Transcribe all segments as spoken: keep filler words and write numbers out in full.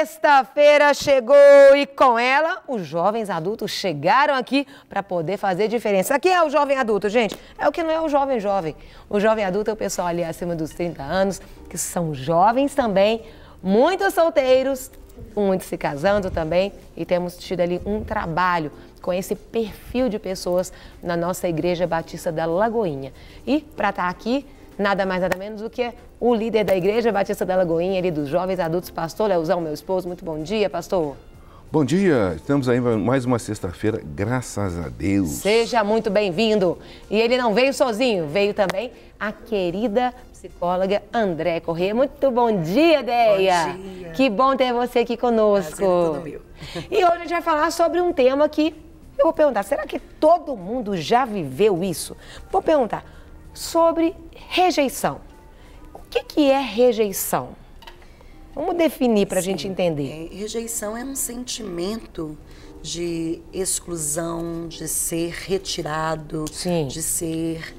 Sexta-feira chegou e com ela os jovens adultos chegaram aqui para poder fazer diferença. Quem é o jovem adulto, gente? É o que não é o jovem jovem. O jovem adulto é o pessoal ali acima dos trinta anos, que são jovens também, muitos solteiros, muitos se casando também, e temos tido ali um trabalho com esse perfil de pessoas na nossa Igreja Batista da Lagoinha. E para estar aqui, nada mais nada menos do que o líder da Igreja Batista da Lagoinha, ali dos jovens adultos, pastor Leozão, meu esposo. Muito bom dia, pastor. Bom dia, estamos aí mais uma sexta-feira, graças a Deus. Seja muito bem-vindo. E ele não veio sozinho, veio também a querida psicóloga André Corrêa. Muito bom dia, Deia. Bom dia. Que bom ter você aqui conosco. Prazer é todo meu. E hoje a gente vai falar sobre um tema que eu vou perguntar, será que todo mundo já viveu isso? Vou perguntar sobre rejeição. O que, que é rejeição? Vamos definir para a gente entender. É, rejeição é um sentimento de exclusão, de ser retirado, Sim. de ser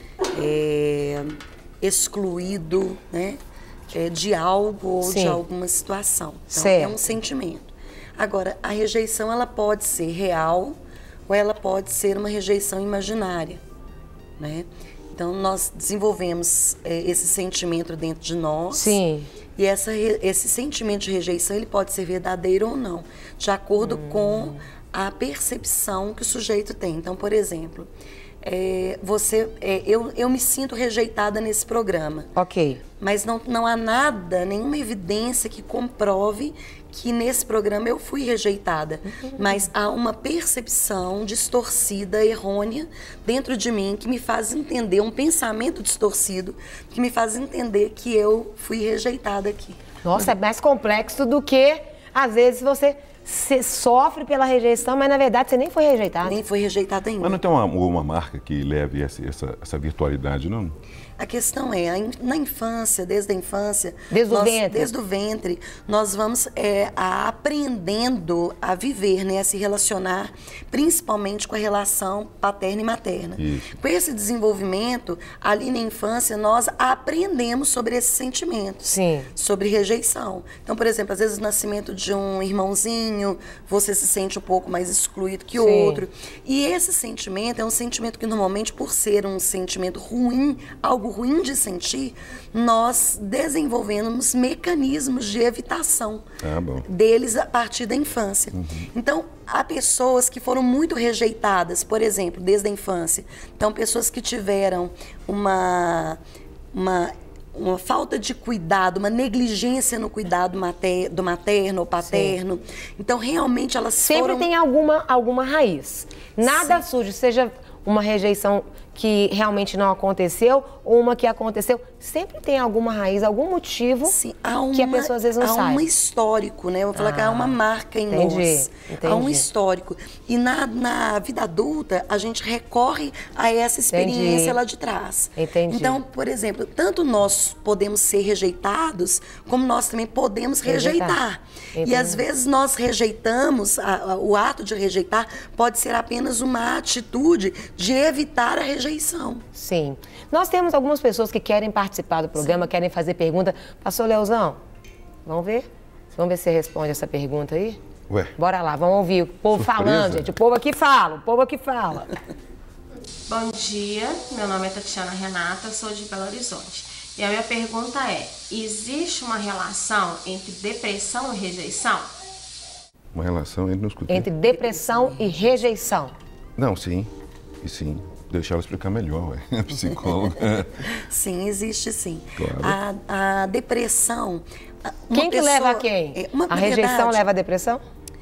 é, excluído, né, é, de algo ou Sim. de alguma situação. Então, Certo. é um sentimento. Agora, a rejeição ela pode ser real ou ela pode ser uma rejeição imaginária, né? Então, nós desenvolvemos é, esse sentimento dentro de nós. Sim. E essa, esse sentimento de rejeição, ele pode ser verdadeiro ou não, de acordo hum. com a percepção que o sujeito tem. Então, por exemplo, é, você, é, eu, eu me sinto rejeitada nesse programa. Ok. Mas não, não há nada, nenhuma evidência que comprove que nesse programa eu fui rejeitada. Uhum. Mas há uma percepção distorcida, errônea, dentro de mim, que me faz entender, um pensamento distorcido, que me faz entender que eu fui rejeitada aqui. Nossa, é mais complexo do que, às vezes, você, você sofre pela rejeição, mas, na verdade, você nem foi rejeitada. Nem foi rejeitada ainda. Mas não tem uma, uma marca que leve essa, essa, essa virtualidade, não? A questão é, na infância, desde a infância... Desde nós, o ventre. Desde o ventre, nós vamos é, a, aprendendo a viver, né, a se relacionar, principalmente com a relação paterna e materna. Isso. Com esse desenvolvimento, ali na infância, nós aprendemos sobre esses sentimentos. Sim. Sobre rejeição. Então, por exemplo, às vezes o nascimento de um irmãozinho, você se sente um pouco mais excluído que o Sim. outro. E esse sentimento é um sentimento que, normalmente, por ser um sentimento ruim, algo ruim de sentir, nós desenvolvemos mecanismos de evitação ah, bom. deles a partir da infância. Uhum. Então, há pessoas que foram muito rejeitadas, por exemplo, desde a infância. Então, pessoas que tiveram uma, uma, uma falta de cuidado, uma negligência no cuidado mater, do materno ou paterno. Sim. Então, realmente, elas Sempre foram... tem alguma, alguma raiz. Nada Sim. surge, seja uma rejeição que realmente não aconteceu ou uma que aconteceu, sempre tem alguma raiz, algum motivo. Sim, há uma, que a pessoa às vezes não há sabe. Há um histórico, né? Eu vou falar ah, que há uma marca em entendi, nós. Entendi. Há um histórico. E na, na vida adulta, a gente recorre a essa experiência entendi. Lá de trás. Entendi. Então, por exemplo, tanto nós podemos ser rejeitados, como nós também podemos rejeitar. rejeitar. E às vezes nós rejeitamos, a, a, o ato de rejeitar pode ser apenas uma atitude de evitar a rejeição. Sim. Nós temos algumas pessoas que querem participar do programa, Sim. querem fazer pergunta. Pastor Leozão, vamos ver? Vamos ver se você responde essa pergunta aí? Ué. Bora lá, vamos ouvir o povo Surpresa. falando, gente. O povo aqui fala, o povo aqui fala. Bom dia, meu nome é Tatiana Renata, sou de Belo Horizonte. E a minha pergunta é, existe uma relação entre depressão e rejeição? Uma relação entre... Não escutei. Entre depressão e rejeição. Não, sim. E sim. Deixar ela explicar melhor, ué. Psicóloga. Sim, existe sim. Claro. A, a depressão... Quem que pessoa, leva a quem? Uma, a rejeição verdade, leva a depressão?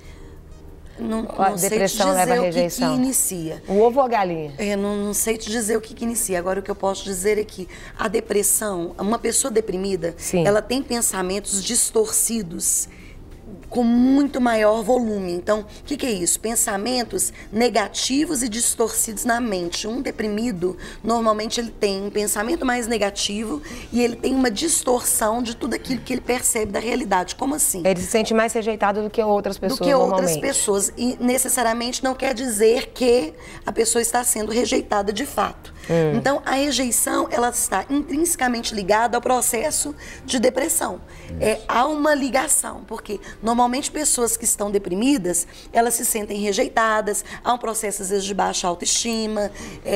Não, não a sei depressão te dizer leva a o rejeição. que, que inicia. O ovo ou a galinha? É, não, não sei te dizer o que, que inicia. Agora, o que eu posso dizer é que a depressão, uma pessoa deprimida, Sim. ela tem pensamentos distorcidos com muito maior volume. Então, o que, que é isso? Pensamentos negativos e distorcidos na mente. Um deprimido, normalmente, ele tem um pensamento mais negativo e ele tem uma distorção de tudo aquilo que ele percebe da realidade. Como assim? Ele se sente mais rejeitado do que outras pessoas, Do que outras normalmente. pessoas. E, necessariamente, não quer dizer que a pessoa está sendo rejeitada de fato. Hum. Então, a rejeição, ela está intrinsecamente ligada ao processo de depressão. É, há uma ligação, porque normalmente Normalmente, pessoas que estão deprimidas, elas se sentem rejeitadas, há um processo, às vezes, de baixa autoestima,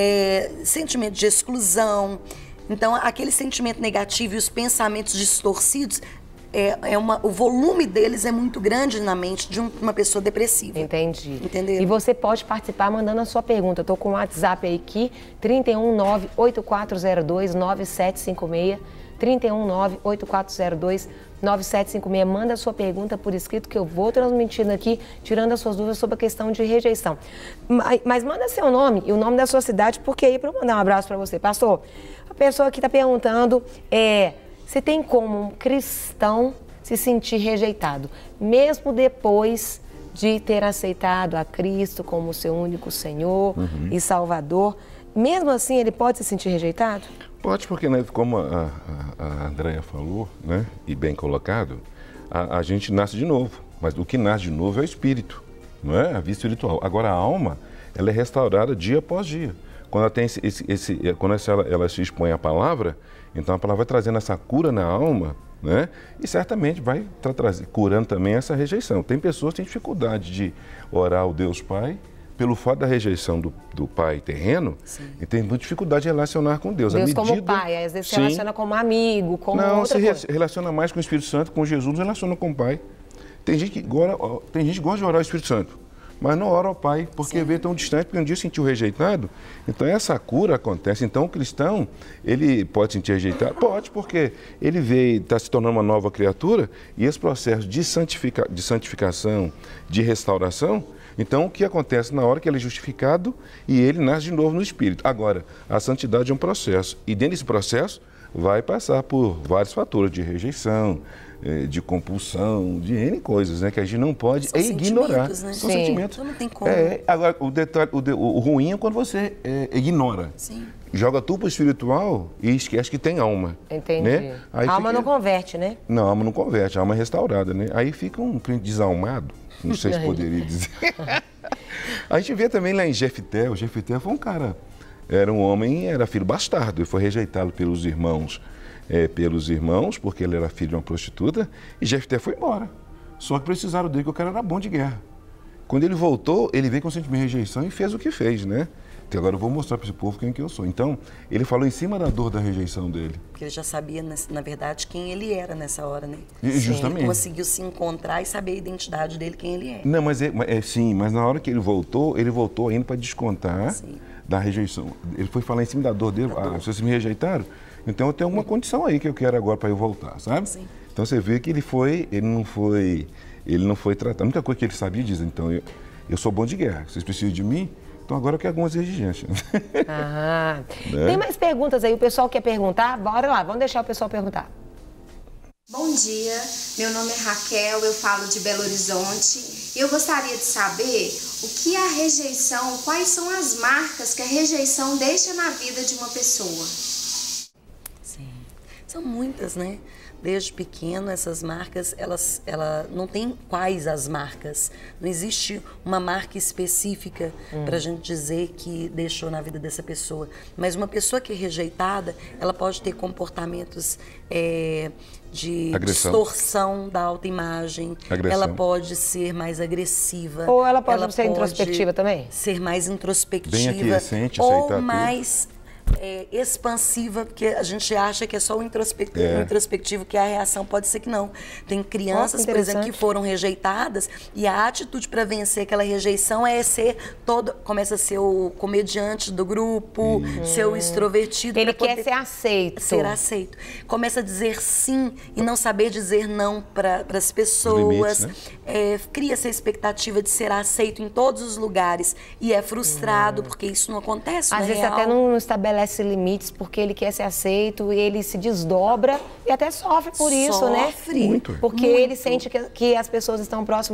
é, sentimento de exclusão. Então, aquele sentimento negativo e os pensamentos distorcidos, é, é uma, o volume deles é muito grande na mente de um, uma pessoa depressiva. Entendi. Entendeu? E você pode participar mandando a sua pergunta. Eu tô com o WhatsApp aí aqui, trinta e um, nove, oito quatro zero dois, nove sete cinco seis, trinta e um, nove, oito quatro zero dois, nove sete cinco seis. Manda a sua pergunta por escrito que eu vou transmitindo aqui, tirando as suas dúvidas sobre a questão de rejeição. Mas, mas manda seu nome e o nome da sua cidade, porque aí para eu mandar um abraço para você. Pastor, a pessoa aqui está perguntando, é, se tem como um cristão se sentir rejeitado, mesmo depois de ter aceitado a Cristo como seu único Senhor uhum. e Salvador, mesmo assim ele pode se sentir rejeitado? Pode, porque, né, como a, a, a Andréia falou, né, e bem colocado, a, a gente nasce de novo, mas o que nasce de novo é o espírito, não é? A vida espiritual. Agora, a alma, ela é restaurada dia após dia. Quando ela, tem esse, esse, esse, quando ela, ela se expõe à palavra, então a palavra vai trazendo essa cura na alma, né? E certamente vai tra trazer, curando também essa rejeição. Tem pessoas que têm dificuldade de orar ao Deus Pai, pelo fato da rejeição do, do pai terreno, Sim. e tem muita dificuldade de relacionar com Deus. Deus medida, como pai, às vezes se Sim. relaciona como amigo, como Não, outra se coisa. relaciona mais com o Espírito Santo, com Jesus, não relaciona com o pai. Tem gente que, agora, tem gente que gosta de orar ao Espírito Santo, mas não ora ao pai, porque Sim. vê tão distante, porque um dia se sentiu rejeitado. Então essa cura acontece. Então o cristão, ele pode se sentir rejeitado? Pode, porque ele vê, está se tornando uma nova criatura, e esse processo de, santifica, de santificação, de restauração, então, o que acontece na hora que ele é justificado e ele nasce de novo no Espírito? Agora, a santidade é um processo. E dentro desse processo, vai passar por vários fatores de rejeição, de compulsão, de N coisas, né? Que a gente não pode São ignorar. Né? São Sim. sentimentos. Então não tem como. É, agora, o, detalhe, o, de, o ruim é quando você é, ignora. Sim. Joga tudo para o espiritual e esquece que tem alma. Entendi. Né? Aí a alma fica... não converte, né? Não, a alma não converte, a alma é restaurada, né? Aí fica um crente desalmado. Não sei se poderia dizer. A gente vê também lá em Jefté, o Jefté foi um cara, era um homem, era filho bastardo, ele foi rejeitado pelos irmãos, é, pelos irmãos, porque ele era filho de uma prostituta, e Jefté foi embora. Só que precisaram dele, porque o cara era bom de guerra. Quando ele voltou, ele veio com sentimento de rejeição e fez o que fez, né? Então agora eu vou mostrar para esse povo quem que eu sou. Então, ele falou em cima da dor da rejeição dele. Porque ele já sabia, na verdade, quem ele era nessa hora, né? E, justamente. Ele conseguiu se encontrar e saber a identidade dele, quem ele é. Não, mas é, é sim, mas na hora que ele voltou, ele voltou ainda para descontar sim. da rejeição. Ele foi falar em cima da dor dele, da ah, dor. Vocês me rejeitaram? Então eu tenho uma condição aí que eu quero agora para eu voltar, sabe? Sim. Então você vê que ele foi, ele não foi, ele não foi tratado. A única coisa que ele sabia dizer, então, eu, eu sou bom de guerra, vocês precisam de mim? Então agora eu quero algumas exigências. Ah, né? Tem mais perguntas aí? O pessoal quer perguntar? Bora lá, vamos deixar o pessoal perguntar. Bom dia, meu nome é Raquel, eu falo de Belo Horizonte. Eu gostaria de saber o que a rejeição, quais são as marcas que a rejeição deixa na vida de uma pessoa. Sim, são muitas, né? Desde pequeno, essas marcas, elas, ela não tem quais as marcas. Não existe uma marca específica hum. para a gente dizer que deixou na vida dessa pessoa. Mas uma pessoa que é rejeitada, ela pode ter comportamentos é, de Agressão. distorção da autoimagem. Agressão. Ela pode ser mais agressiva. Ou ela pode ela ser pode introspectiva também? Ser mais introspectiva. Bem aquiescente, ou aceitar mais... É, expansiva, porque a gente acha que é só o introspectivo, é. o introspectivo, que a reação pode ser que não. Tem crianças, oh, por exemplo, que foram rejeitadas e a atitude para vencer aquela rejeição é ser todo, começa a ser o comediante do grupo, hum. ser o extrovertido. Ele quer ser aceito. Ser aceito. Começa a dizer sim e não saber dizer não para as pessoas. Limites, né? É, cria essa expectativa de ser aceito em todos os lugares e é frustrado hum. porque isso não acontece. Às na vezes real. até não estabelece limites porque ele quer ser aceito e ele se desdobra e até sofre por isso, sofre, né? Sofre. Porque Muito. ele sente que, que as pessoas estão próximas dele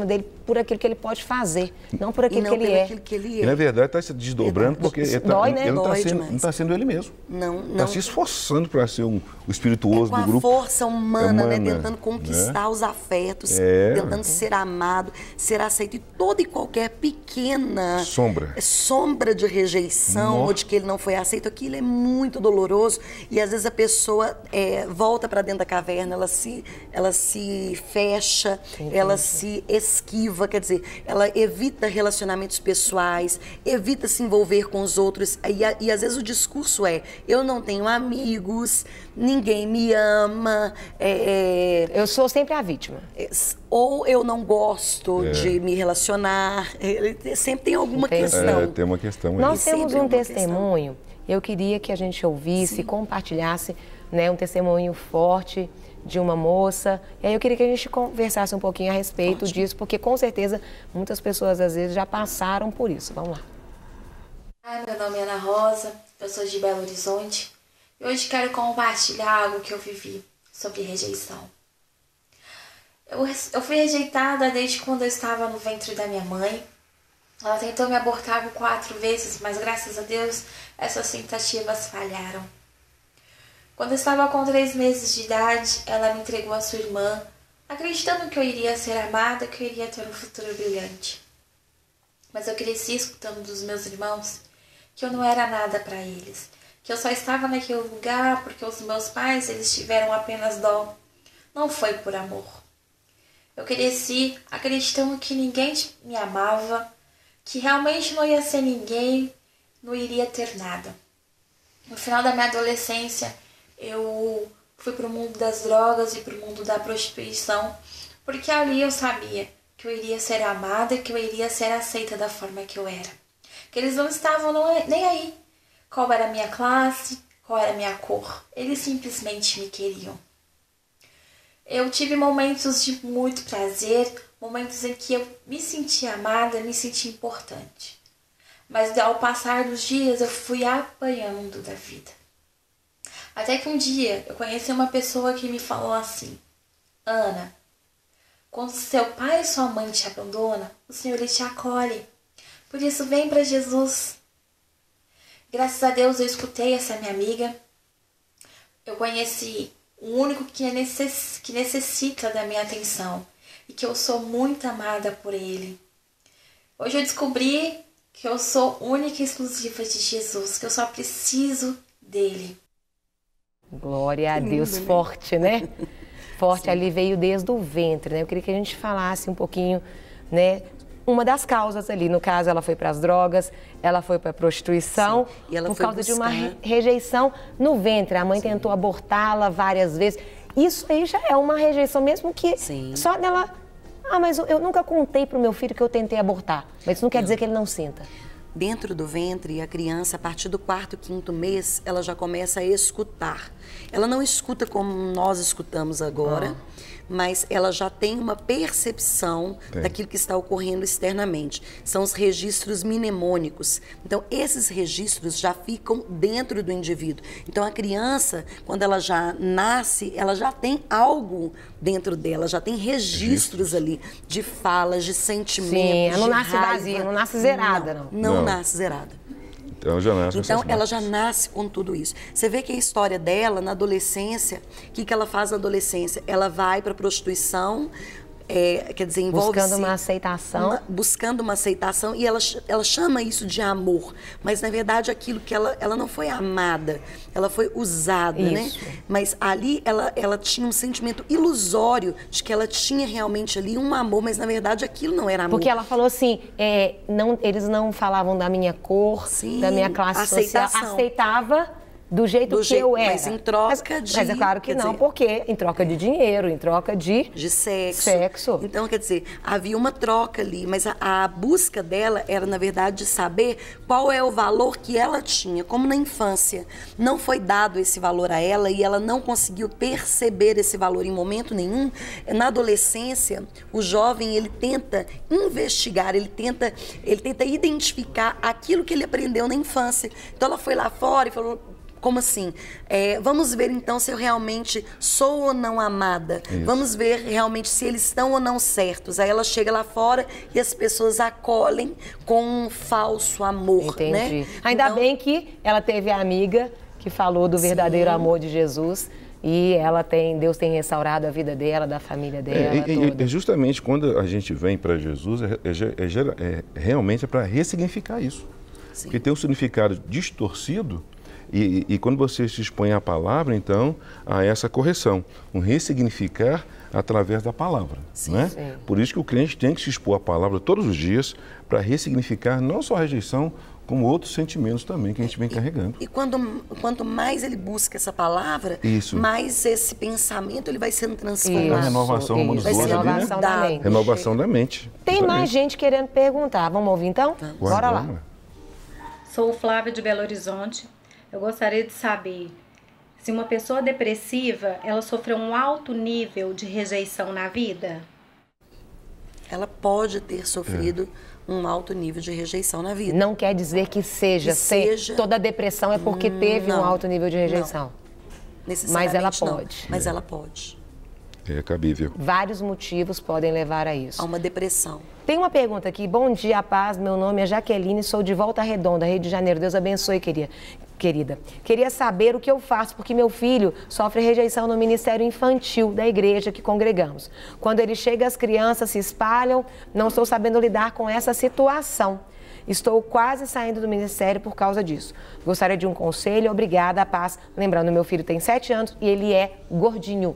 por aquilo que ele pode fazer, não por aquilo, não que, ele é. aquilo que ele é. E, na verdade, está se desdobrando porque ele, tá, Dói, né? ele não está sendo, demais. não tá sendo ele mesmo. Não, não. Está se esforçando para ser um, o espirituoso é com do grupo. a força humana, humana, né? Tentando conquistar né? os afetos, É. tentando ser amado, ser aceito. E toda e qualquer pequena Sombra. sombra de rejeição Nossa. ou de que ele não foi aceito, aquilo é muito doloroso. E às vezes a pessoa é, volta para dentro da caverna, ela se, ela se fecha, Entendi. ela se esquiva, quer dizer, ela evita relacionamentos pessoais, evita se envolver com os outros. E, e às vezes o discurso é: eu não tenho amigos, ninguém me ama, é, Eu sou sempre a vítima. é, ou eu não gosto É. de me relacionar. Ele sempre tem alguma Entendi. questão. É, tem uma questão aí. Nós Sempre temos é um uma testemunho, eu queria que a gente ouvisse, compartilhasse, né, um testemunho forte de uma moça. E aí eu queria que a gente conversasse um pouquinho a respeito Ótimo. disso, porque com certeza muitas pessoas às vezes já passaram por isso. Vamos lá. Ai, meu nome é Ana Rosa, eu sou de Belo Horizonte e hoje quero compartilhar algo que eu vivi sobre rejeição. Eu, eu fui rejeitada desde quando eu estava no ventre da minha mãe. Ela tentou me abortar por quatro vezes, mas graças a Deus essas tentativas falharam. Quando eu estava com três meses de idade, ela me entregou a sua irmã, acreditando que eu iria ser amada, que eu iria ter um futuro brilhante. Mas eu cresci escutando dos meus irmãos que eu não era nada para eles, que eu só estava naquele lugar porque os meus pais eles tiveram apenas dó. Não foi por amor. Eu cresci acreditando que ninguém me amava, que realmente não ia ser ninguém, não iria ter nada. No final da minha adolescência, eu fui para o mundo das drogas e para o mundo da prostituição, porque ali eu sabia que eu iria ser amada, que eu iria ser aceita da forma que eu era. Que eles não estavam nem aí qual era a minha classe, qual era a minha cor. Eles simplesmente me queriam. Eu tive momentos de muito prazer, momentos em que eu me senti amada, me senti importante. Mas ao passar dos dias eu fui apanhando da vida. Até que um dia eu conheci uma pessoa que me falou assim: Ana, quando seu pai e sua mãe te abandonam, o Senhor ele te acolhe. Por isso vem para Jesus. Graças a Deus eu escutei essa minha amiga. Eu conheci o único que, é necess... que necessita da minha atenção e que eu sou muito amada por ele. Hoje eu descobri que eu sou única e exclusiva de Jesus, que eu só preciso dele. Glória a Deus, forte, né? Forte. Sim. Ali veio desde o ventre, né? Eu queria que a gente falasse um pouquinho, né? Uma das causas ali, no caso, ela foi para as drogas, ela foi para a prostituição, e ela por foi causa buscar... de uma re rejeição no ventre. A mãe Sim. tentou abortá-la várias vezes. Isso aí já é uma rejeição, mesmo que Sim. só dela... Ah, mas eu nunca contei para o meu filho que eu tentei abortar. Mas isso não quer não. dizer que ele não sinta. Dentro do ventre, a criança, a partir do quarto, quinto mês, ela já começa a escutar. Ela não escuta como nós escutamos agora, ah. mas ela já tem uma percepção tem. daquilo que está ocorrendo externamente. São os registros mnemônicos. Então, esses registros já ficam dentro do indivíduo. Então, a criança, quando ela já nasce, ela já tem algo dentro dela, já tem registros, registros. ali de falas, de sentimentos, Sim, ela não de nasce raiva. vazia, não nasce zerada, não. Não, não, não. nasce zerada. Então, já nasce então ela já nasce com tudo isso. Você vê que a história dela, na adolescência, o que, que ela faz na adolescência? Ela vai para a prostituição, é, quer dizer, envolve buscando uma aceitação. Uma, buscando uma aceitação, e ela, ela chama isso de amor. Mas, na verdade, aquilo que ela, ela não foi amada, ela foi usada, isso. né? Mas ali ela, ela tinha um sentimento ilusório de que ela tinha realmente ali um amor, mas, na verdade, aquilo não era amor. Porque ela falou assim, é, não, eles não falavam da minha cor, Sim, da minha classe aceitação. social. Aceitava do jeito do que jeito, eu era. Mas em troca mas, de... Mas é claro que não, dizer, porque em troca de dinheiro, em troca de... De sexo. Sexo. Então, quer dizer, havia uma troca ali, mas a, a busca dela era, na verdade, de saber qual é o valor que ela tinha. Como na infância não foi dado esse valor a ela e ela não conseguiu perceber esse valor em momento nenhum, na adolescência, o jovem, ele tenta investigar, ele tenta, ele tenta identificar aquilo que ele aprendeu na infância. Então, ela foi lá fora e falou... Como assim? É, vamos ver então se eu realmente sou ou não amada. Isso. Vamos ver realmente se eles estão ou não certos. Aí ela chega lá fora e as pessoas acolhem com um falso amor. Entendi. Né? Ainda então, bem que ela teve a amiga que falou do verdadeiro sim. amor de Jesus. E ela tem, Deus tem restaurado a vida dela, da família dela. É, e, e justamente quando a gente vem para Jesus, é, é, é, é realmente é para ressignificar isso. Sim. Porque tem um significado distorcido e, e quando você se expõe à palavra, então, há essa correção. Um ressignificar através da palavra. Sim, né? Sim. Por isso que o crente tem que se expor à palavra todos os dias para ressignificar não só a rejeição, como outros sentimentos também que a gente vem carregando. E quando, quanto mais ele busca essa palavra, isso. mais esse pensamento ele vai sendo transformado. A renovação, Romanos doze, renovação, ali, né? da mente. Renovação da mente. Tem justamente. mais gente querendo perguntar. Vamos ouvir então? Tá. Bora lá. Sou Flávia de Belo Horizonte. Eu gostaria de saber se uma pessoa depressiva, ela sofreu um alto nível de rejeição na vida? Ela pode ter sofrido é. um alto nível de rejeição na vida. Não quer dizer que seja. Que seja... Toda depressão é porque teve não, um alto nível de rejeição. Não. Mas ela pode. Não, mas ela pode. É cabível. Vários motivos podem levar a isso. A uma depressão. Tem uma pergunta aqui. Bom dia, paz. Meu nome é Jaqueline, sou de Volta Redonda, Rio de Janeiro. Deus abençoe, querida. Querida, queria saber o que eu faço, porque meu filho sofre rejeição no ministério infantil da igreja que congregamos. Quando ele chega, as crianças se espalham, não estou sabendo lidar com essa situação. Estou quase saindo do ministério por causa disso. Gostaria de um conselho, obrigada, paz. Lembrando, meu filho tem sete anos e ele é gordinho.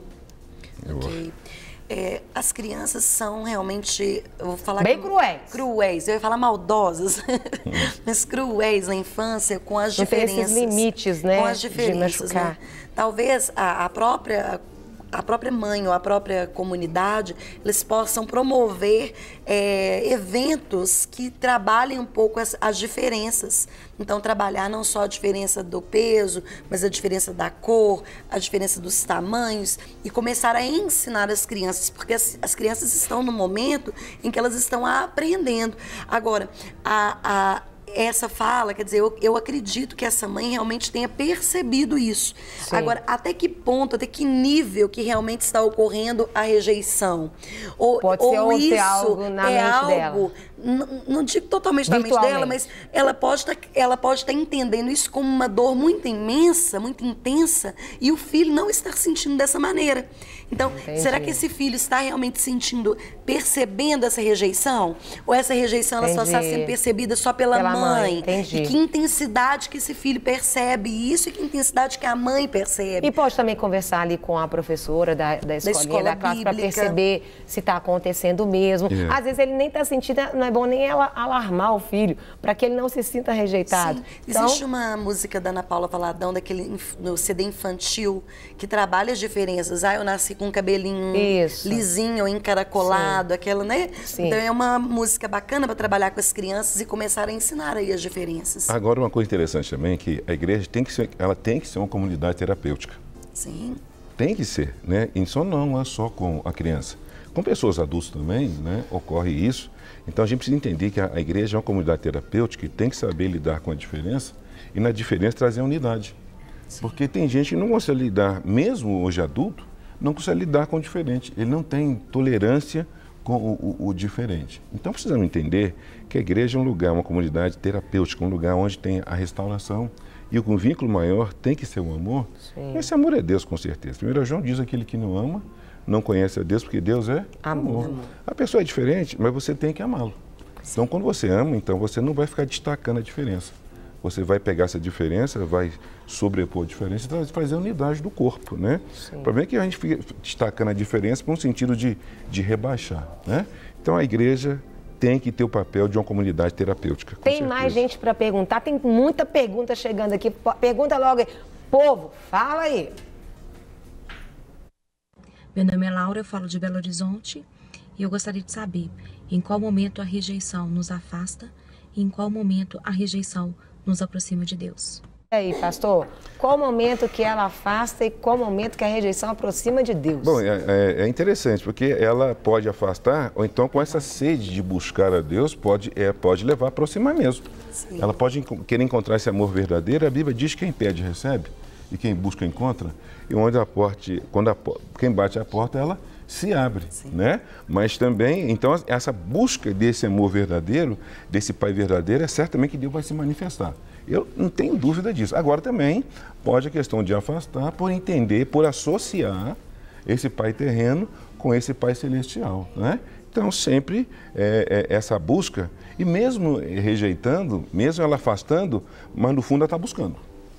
Ok. É, as crianças são realmente, eu vou falar... Bem que, cruéis. Cruéis, eu ia falar maldosas, mas cruéis na infância com as não diferenças. Tem esses limites, né? Com as diferenças, de machucar. Né? Talvez a, a própria... a própria mãe ou a própria comunidade, eles possam promover é, eventos que trabalhem um pouco as, as diferenças. Então, trabalhar não só a diferença do peso, mas a diferença da cor, a diferença dos tamanhos e começar a ensinar as crianças, porque as, as crianças estão no momento em que elas estão aprendendo. Agora, a... a essa fala, quer dizer, eu, eu acredito que essa mãe realmente tenha percebido isso. Sim. Agora, até que ponto, até que nível que realmente está ocorrendo a rejeição? Ou, Pode ser, ou isso algo na é mente algo, dela. Não, não digo totalmente da mente dela, mas ela pode tá, ela pode estar entendendo isso como uma dor muito imensa, muito intensa, e o filho não está sentindo dessa maneira. Então, entendi. Será que esse filho está realmente sentindo, percebendo essa rejeição? Ou essa rejeição ela só está sendo percebida só pela, pela mãe? mãe. E que intensidade que esse filho percebe isso e que intensidade que a mãe percebe? E pode também conversar ali com a professora da, da escolinha, da, escola da classe, para perceber se está acontecendo mesmo. Yeah. Às vezes ele nem está sentindo, não é bom nem ela alarmar o filho, para que ele não se sinta rejeitado. Sim. Então, existe uma música da Ana Paula Valadão, daquele, no C D infantil, que trabalha as diferenças. Ah, eu nasci com um cabelinho Isso. lisinho, encaracolado, Sim. aquela, né? Sim. Então é uma música bacana para trabalhar com as crianças e começar a ensinar aí as diferenças. Agora, uma coisa interessante também é que a igreja tem que ser, ela tem que ser uma comunidade terapêutica. Sim. Tem que ser, né? E só não é só com a criança. Com pessoas adultas também, né? Ocorre isso. Então a gente precisa entender que a, a igreja é uma comunidade terapêutica e tem que saber lidar com a diferença e na diferença trazer a unidade. Sim. Porque tem gente que não consegue lidar, mesmo hoje adulto, não consegue lidar com o diferente. Ele não tem tolerância com o, o, o diferente. Então precisamos entender que a igreja é um lugar, uma comunidade terapêutica, um lugar onde tem a restauração. E o vínculo maior tem que ser o amor. Sim. Esse amor é Deus, com certeza. Primeiro João diz: aquele que não ama, não conhece a Deus, porque Deus é amor. amor. A pessoa é diferente, mas você tem que amá-lo. Então, quando você ama, então você não vai ficar destacando a diferença. Você vai pegar essa diferença, vai sobrepor a diferença e fazer a unidade do corpo, né? Sim. O problema é que a gente fica destacando a diferença por um sentido de, de rebaixar, né? Então, a igreja tem que ter o papel de uma comunidade terapêutica. Tem certeza. Mais gente para perguntar, tem muita pergunta chegando aqui. Pergunta logo aí. Povo, fala aí. Meu nome é Laura, eu falo de Belo Horizonte e eu gostaria de saber em qual momento a rejeição nos afasta e em qual momento a rejeição nos aproxima de Deus. E aí, pastor, qual momento que ela afasta e qual momento que a rejeição aproxima de Deus? Bom, é, é interessante, porque ela pode afastar, ou então com essa sede de buscar a Deus, pode, é, pode levar a aproximar mesmo. Sim. Ela pode querer encontrar esse amor verdadeiro, a Bíblia diz que quem pede recebe. e quem busca encontra, e onde a porta, quando a, quem bate a porta, ela se abre, Sim. né? Mas também, então, essa busca desse amor verdadeiro, desse pai verdadeiro, é certamente que Deus vai se manifestar. Eu não tenho dúvida disso. Agora também pode a questão de afastar, por entender, por associar esse pai terreno com esse pai celestial, né? Então, sempre é, é, essa busca, e mesmo rejeitando, mesmo ela afastando, mas no fundo ela está buscando.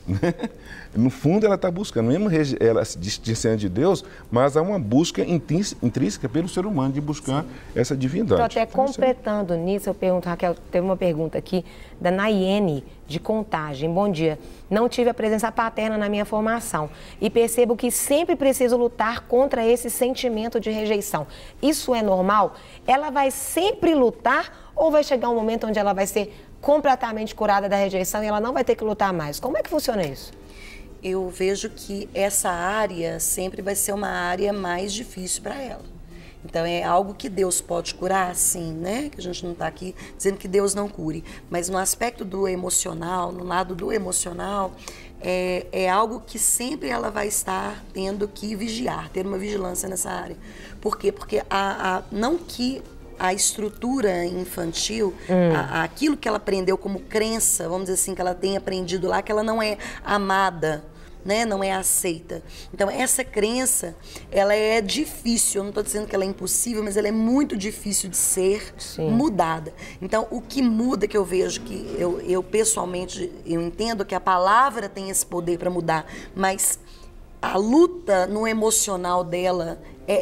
No fundo ela está buscando, mesmo ela se distanciando de Deus, mas há uma busca intrínseca pelo ser humano de buscar Sim. essa divindade. Estou até completando nisso, eu pergunto, Raquel, teve uma pergunta aqui da Nayene, de Contagem. Bom dia. Não tive a presença paterna na minha formação e percebo que sempre preciso lutar contra esse sentimento de rejeição. Isso é normal? Ela vai sempre lutar ou vai chegar um momento onde ela vai ser completamente curada da rejeição e ela não vai ter que lutar mais? Como é que funciona isso? Eu vejo que essa área sempre vai ser uma área mais difícil para ela. Então é algo que Deus pode curar, sim, né? Que a gente não está aqui dizendo que Deus não cure. Mas no aspecto do emocional, no lado do emocional, é, é algo que sempre ela vai estar tendo que vigiar, ter uma vigilância nessa área. Por quê? Porque a, a, não que a estrutura infantil, hum. a, aquilo que ela aprendeu como crença, vamos dizer assim, que ela tem aprendido lá, que ela não é amada, né? Não é aceita. Então, essa crença, ela é difícil, eu não estou dizendo que ela é impossível, mas ela é muito difícil de ser Sim. mudada. Então, o que muda, que eu vejo, que eu, eu pessoalmente, eu entendo que a palavra tem esse poder para mudar, mas a luta no emocional dela,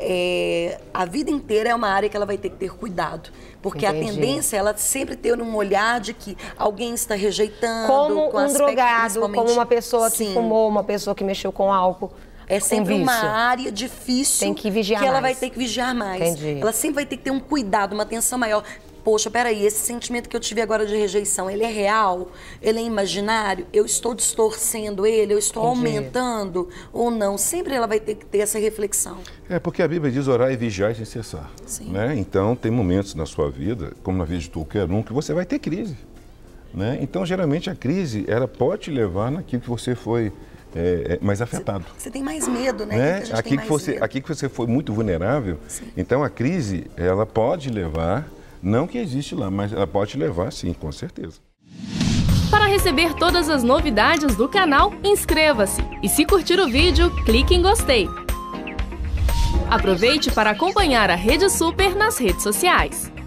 é, é, a vida inteira é uma área que ela vai ter que ter cuidado. Porque Entendi. A tendência é ela sempre ter um olhar de que alguém está rejeitando. Como com um drogado, como uma pessoa Sim. que fumou, uma pessoa que mexeu com álcool. É sempre uma área difícil Tem que, vigiar que ela mais. vai ter que vigiar mais. Entendi. Ela sempre vai ter que ter um cuidado, uma atenção maior. Poxa, peraí, esse sentimento que eu tive agora de rejeição, ele é real? Ele é imaginário? Eu estou distorcendo ele? Eu estou Entendi. Aumentando ou não? Sempre ela vai ter que ter essa reflexão. É, porque a Bíblia diz orar e vigiar sem cessar. Sim. Né? Então, tem momentos na sua vida, como na vida de qualquer um, que você vai ter crise. Né? Então, geralmente, a crise, ela pode te levar naquilo que você foi é, é, mais afetado. Você, você tem mais medo, né? né? Que aqui, que você, aqui que você foi muito vulnerável. Sim. Então, a crise, ela pode levar... Não que existe lá, mas ela pode levar sim, com certeza. Para receber todas as novidades do canal, inscreva-se. E se curtir o vídeo, clique em gostei. Aproveite para acompanhar a Rede Super nas redes sociais.